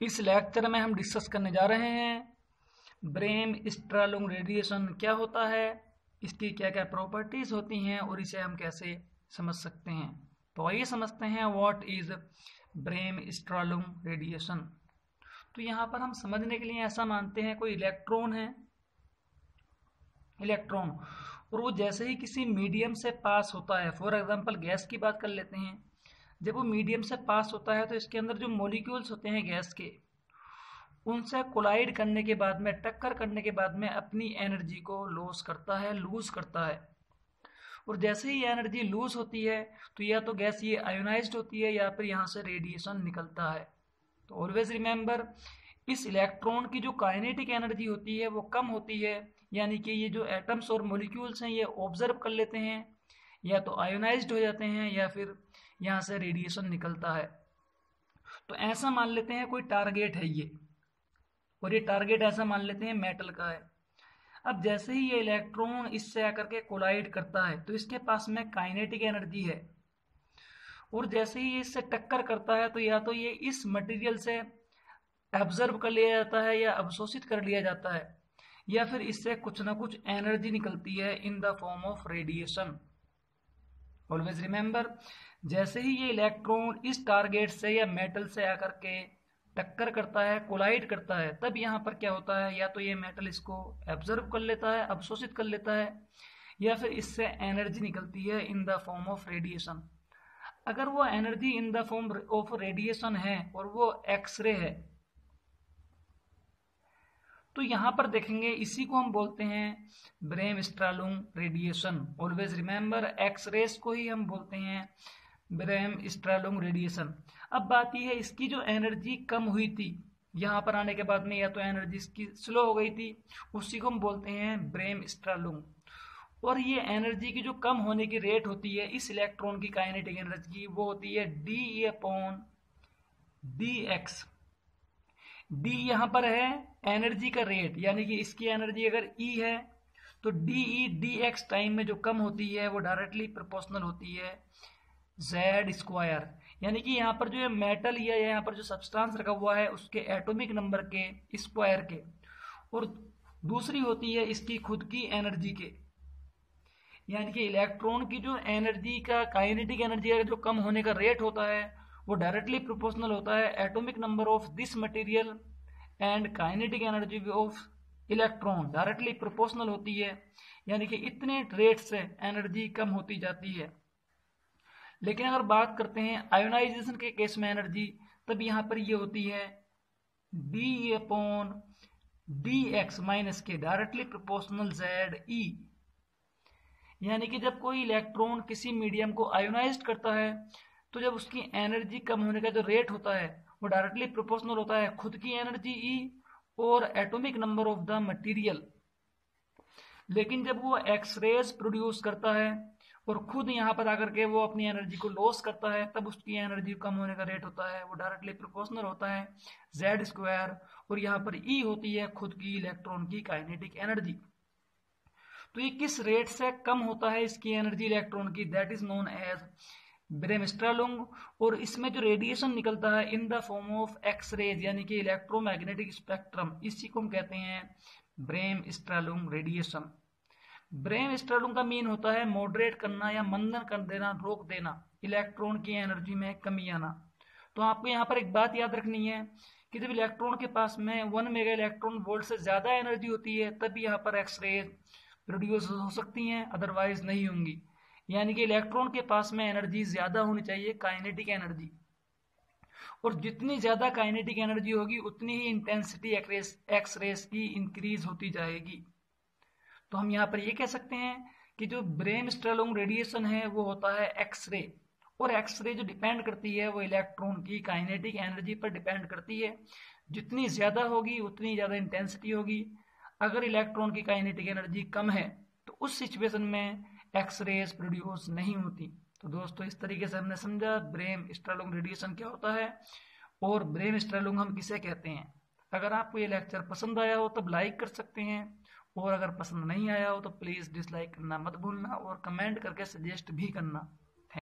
इस लेक्चर में हम डिस्कस करने जा रहे हैं ब्रेम स्ट्रालुंग रेडिएशन क्या होता है, इसकी क्या क्या प्रॉपर्टीज होती हैं और इसे हम कैसे समझ सकते हैं। तो आइए समझते हैं what is bremsstrahlung radiation. तो यहाँ पर हम समझने के लिए ऐसा मानते हैं कोई इलेक्ट्रॉन है, इलेक्ट्रॉन, और वो जैसे ही किसी मीडियम से पास होता है, फॉर एग्जांपल गैस की बात कर लेते हैं, जब वो मीडियम से पास होता है तो इसके अंदर जो मॉलिक्यूल्स होते हैं गैस के, उनसे कोलाइड करने के बाद में, टक्कर करने के बाद में अपनी एनर्जी को लॉस करता है, लूज करता है। और जैसे ही एनर्जी लूज होती है तो या तो गैस ये आयोनाइज्ड होती है या फिर यहाँ से रेडिएशन निकलता है। तो ऑलवेज रिमेंबर, इस इलेक्ट्रॉन की जो काइनेटिक एनर्जी होती है वो कम होती है, यानी कि ये जो एटम्स और मॉलिक्यूल्स हैं ये ऑब्जर्व कर लेते हैं, या तो आयोनाइज्ड हो जाते हैं या फिर यहाँ से रेडिएशन निकलता है। तो ऐसा मान लेते हैं कोई टारगेट है ये, और ये टारगेट ऐसा मान लेते हैं मेटल का है। अब जैसे ही ये इलेक्ट्रॉन इससे आकर के कोलाइड करता है तो इसके पास में काइनेटिक एनर्जी है, और जैसे ही इससे टक्कर करता है तो या तो ये इस मटेरियल से एब्जर्व कर लिया जाता है या अवशोषित कर लिया जाता है, या फिर इससे कुछ ना कुछ एनर्जी निकलती है in the form of radiation. Always remember, जैसे ही ये इलेक्ट्रॉन इस टारगेट से या मेटल से आकर के टक्कर करता है, कोलाइड करता है, तब यहाँ पर क्या होता है, या तो ये मेटल इसको एब्जर्व कर लेता है, अवशोषित कर लेता है, या फिर इससे एनर्जी निकलती है in the form of radiation. अगर वो energy in the form of radiation है और वो एक्सरे है, तो यहाँ पर देखेंगे इसी को हम बोलते हैं bremsstrahlung radiation. Always remember, X rays को ही हम बोलते हैं ब्रेम स्ट्रालुंग रेडिएशन। अब बात यह है, इसकी जो एनर्जी कम हुई थी यहाँ पर आने के बाद में, या तो एनर्जी इसकी स्लो हो गई थी, उसी को हम बोलते हैं ब्रेम स्ट्रालुंग। और ये एनर्जी की जो कम होने की रेट होती है इस इलेक्ट्रॉन की काइनेटिक एनर्जी, वो होती है D upon D X. D यहाँ पर है एनर्जी का रेट, यानी कि इसकी एनर्जी अगर ई है तो डी एक्स टाइम में जो कम होती है वो डायरेक्टली प्रोपोर्शनल होती है जेड स्क्वायर, यानी कि यहाँ पर जो है मेटल या यहाँ पर जो सब्सटेंस रखा हुआ है उसके एटॉमिक नंबर के स्क्वायर के, और दूसरी होती है इसकी खुद की एनर्जी के, यानी कि इलेक्ट्रॉन की जो एनर्जी का काइनेटिक एनर्जी जो कम होने का रेट होता है वो डायरेक्टली प्रोपोर्शनल होता है atomic number of this material and kinetic energy of electron, directly proportional होती है, यानी कि इतने रेट से एनर्जी कम होती जाती है। लेकिन अगर बात करते हैं आयोनाइजेशन के केस में एनर्जी, तब यहाँ पर ये होती है D upon D X minus के, डायरेक्टली प्रोपोर्शनल जेड ई, यानी कि जब कोई इलेक्ट्रॉन किसी मीडियम को आयोनाइज्ड करता है तो जब उसकी एनर्जी कम होने का जो रेट होता है वो डायरेक्टली प्रोपोर्शनल होता है खुद की एनर्जी ई और atomic number of the material. लेकिन जब वो एक्सरेज प्रोड्यूस करता है और खुद यहाँ पर आकर के वो अपनी एनर्जी को लॉस करता है, तब उसकी एनर्जी कम होने का रेट होता है वो डायरेक्टली प्रोपोर्शनल होता है जेड स्क्वायर, और यहाँ पर ई होती है खुद की इलेक्ट्रॉन की काइनेटिक एनर्जी। तो ये किस रेट से कम होता है इसकी एनर्जी इलेक्ट्रॉन की, that is known as bremsstrahlung. और इसमें जो रेडिएशन निकलता है in the form of X rays, यानी कि इलेक्ट्रोमैग्नेटिक स्पेक्ट्रम, इसी को हम कहते हैं ब्रेम स्ट्रालुंग रेडिएशन। ब्रेम स्ट्रालुंग का मीन होता है मॉडरेट करना या मंदन कर देना, रोक देना, इलेक्ट्रॉन की एनर्जी में कमी आना। तो आपको यहाँ पर एक बात याद रखनी है कि जब इलेक्ट्रॉन के पास में 1 मेगा इलेक्ट्रॉन वोल्ट से ज्यादा एनर्जी होती है तब यहाँ पर एक्स रेज प्रोड्यूस हो सकती हैं, अदरवाइज नहीं होंगी। यानी कि इलेक्ट्रॉन के पास में एनर्जी ज्यादा होनी चाहिए, काइनेटिक एनर्जी, और जितनी ज्यादा काइनेटिक एनर्जी होगी उतनी ही इंटेंसिटी एक्स रेस की इंक्रीज होती जाएगी। तो हम यहाँ पर ये कह सकते हैं कि जो ब्रेम स्ट्रालुंग रेडिएशन है वो होता है एक्सरे, और एक्सरे जो डिपेंड करती है वो इलेक्ट्रॉन की काइनेटिक एनर्जी पर डिपेंड करती है। जितनी ज्यादा होगी उतनी ज्यादा इंटेंसिटी होगी। अगर इलेक्ट्रॉन की काइनेटिक एनर्जी कम है तो उस सिचुएशन में एक्स रेज प्रोड्यूस नहीं होती। तो दोस्तों, इस तरीके से हमने समझा ब्रेम स्ट्रालुंग रेडिएशन क्या होता है और ब्रेम स्ट्रालुंग हम किसे कहते हैं। अगर आपको ये लेक्चर पसंद आया हो तब लाइक कर सकते हैं, और अगर पसंद नहीं आया हो तो प्लीज डिसलाइक करना मत भूलना, और कमेंट करके सजेस्ट भी करना।